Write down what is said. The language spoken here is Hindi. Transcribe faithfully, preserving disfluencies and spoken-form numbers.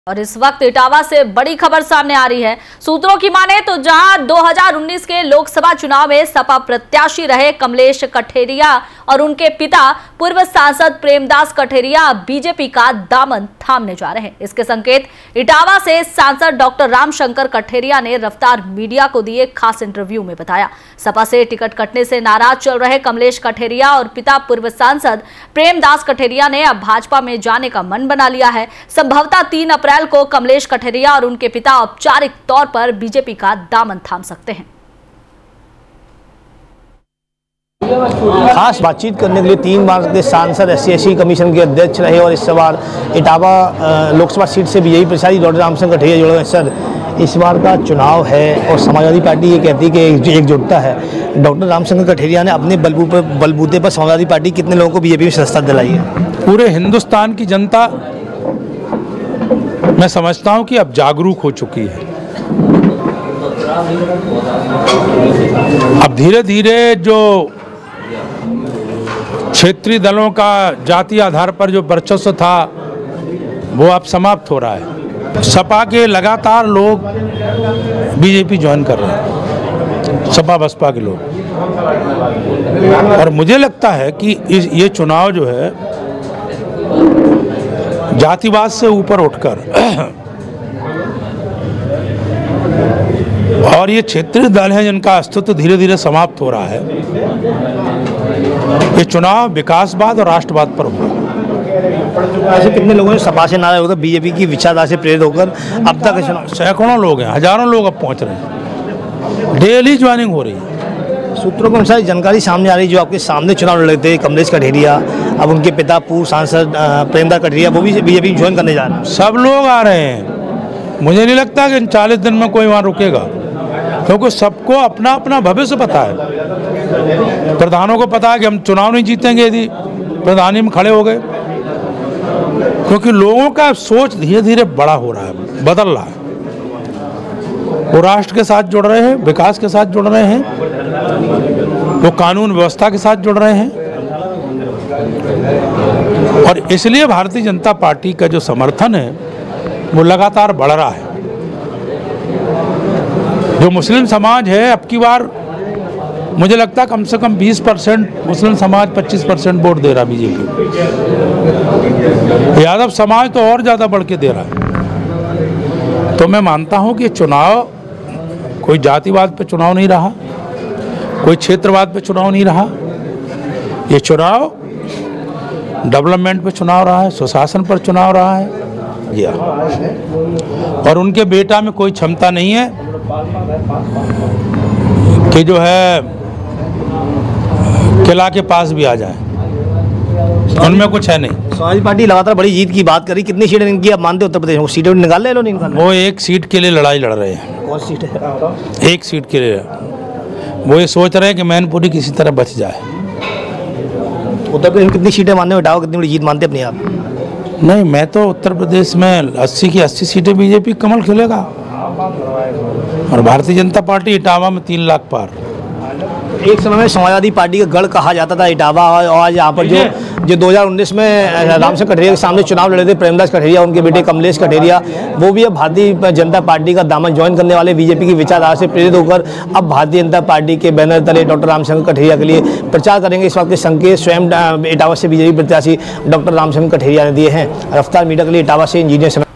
और इस वक्त इटावा से बड़ी खबर सामने आ रही है। सूत्रों की माने तो जहां दो हज़ार उन्नीस के लोकसभा चुनाव में सपा प्रत्याशी रहे कमलेश कठेरिया और उनके पिता पूर्व सांसद प्रेमदास कठेरिया बीजेपी का दामन थामने जा रहे हैं। इसके संकेत इटावा से सांसद डॉक्टर रामशंकर कठेरिया ने रफ्तार मीडिया को दिए खास इंटरव्यू में बताया। सपा से टिकट कटने से नाराज चल रहे कमलेश कठेरिया और पिता पूर्व सांसद प्रेमदास कठेरिया ने अब भाजपा में जाने का मन बना लिया है। संभवतः तीन अप्रैल को कमलेश कठेरिया और उनके पिता औपचारिक तौर पर बीजेपी का दामन थाम सकते हैं। खास बातचीत करने के लिए तीन बार के सांसद S C S T commission के अध्यक्ष रहे और इस बार इटावा लोकसभा सीट से बीजेपी प्रत्याशी डॉक्टर रामशंकर कठेरिया जुड़े हैं। सर, इस बार का चुनाव है और समाजवादी पार्टी ये कहती है कि एकजुटता है। डॉक्टर रामशंकर कठेरिया ने अपने बलबूते पर बलबूते पर समाजवादी पार्टी कितने लोगों को बीजेपी में सदस्यता दिलाई है? पूरे हिंदुस्तान की जनता मैं समझता हूं कि अब जागरूक हो चुकी है। अब धीरे धीरे जो क्षेत्रीय दलों का जातीय आधार पर जो वर्चस्व था वो अब समाप्त हो रहा है। सपा के लगातार लोग बीजेपी ज्वाइन कर रहे हैं, सपा बसपा के लोग। और मुझे लगता है कि इस ये चुनाव जो है जातिवाद से ऊपर उठकर और ये क्षेत्रीय दल हैं जिनका अस्तित्व धीरे धीरे समाप्त हो रहा है, ये चुनाव विकासवाद और राष्ट्रवाद पर हुआ। ऐसे कितने लोगों ने सपा से नाराज होकर बीजेपी की विचारधारा से प्रेरित होकर अब तक सैकड़ों लोग हैं, हजारों लोग अब पहुंच रहे हैं, डेली ज्वाइनिंग हो रही है। सूत्रों के अनुसार जानकारी सामने आ रही है, जो आपके सामने चुनाव लड़ रहे थे कमलेश कठेरिया, अब उनके पिता पूर्व सांसद प्रेमदास कठेरिया वो भी बीजेपी ज्वाइन करने जा रहे हैं। सब लोग आ रहे हैं। मुझे नहीं लगता कि इन चालीस दिन में कोई वहाँ रुकेगा, क्योंकि सबको अपना अपना भविष्य पता है। प्रधानों को पता है कि हम चुनाव नहीं जीतेंगे यदि प्रधानी में खड़े हो गए, क्योंकि लोगों का सोच धीरे धीरे बड़ा हो रहा है, बदल रहा है। वो राष्ट्र के साथ जुड़ रहे हैं, विकास के साथ जुड़ रहे हैं, वो कानून व्यवस्था के साथ जुड़ रहे हैं। और इसलिए भारतीय जनता पार्टी का जो समर्थन है वो लगातार बढ़ रहा है। जो मुस्लिम समाज है, अब की बार मुझे लगता है कम से कम बीस परसेंट मुस्लिम समाज पच्चीस परसेंट वोट दे रहा बीजेपी। यादव समाज तो और ज़्यादा बढ़ के दे रहा है। तो मैं मानता हूं कि चुनाव कोई जातिवाद पे चुनाव नहीं रहा, कोई क्षेत्रवाद पे चुनाव नहीं रहा। ये चुनाव डेवलपमेंट पे चुनाव रहा है, सुशासन पर चुनाव रहा है। जी हाँ। और उनके बेटा में कोई क्षमता नहीं है कि जो है किला के पास भी आ जाए, उनमें कुछ है नहीं। समाजवादी पार्टी लगातार बड़ी जीत की बात करी, कितनी सीटें इनकी आप मानते उत्तर प्रदेश में? सीटें निकाल ले लो, नहीं निकाल? वो एक सीट के लिए लड़ाई लड़ रहे हैं। कौन सीट है? एक सीट के लिए वो ये सोच रहे हैं कि मैनपुरी किसी तरह बच जाए। उत्तर प्रदेश में कितनी सीटें मानते हो? इटावा कितनी बड़ी जीत मानते अपने आप? नहीं, मैं तो उत्तर प्रदेश में अस्सी की अस्सी सीटें बीजेपी कमल खेलेगा, और भारतीय जनता पार्टी इटावा में तीन लाख पार। एक समय में समाजवादी पार्टी का गढ़ कहा जाता था इटावा, और आज यहाँ पर जो जो दो हज़ार उन्नीस में रामशंकर कठेरिया के सामने चुनाव लड़े थे प्रेमदास कठेरिया, उनके बेटे कमलेश कठेरिया, वो भी अब भारतीय जनता पार्टी का दामन ज्वाइन करने वाले, बीजेपी की विचारधारा से प्रेरित होकर अब भारतीय जनता पार्टी के बैनर तले डॉक्टर रामशंकर कठेरिया के लिए प्रचार करेंगे। इस वक्त के संकेत स्वयं इटावा से बीजेपी प्रत्याशी डॉक्टर रामशंकर कठेरिया ने दिए हैं। रफ्तार मीडिया के लिए इटावा से इंजीनियर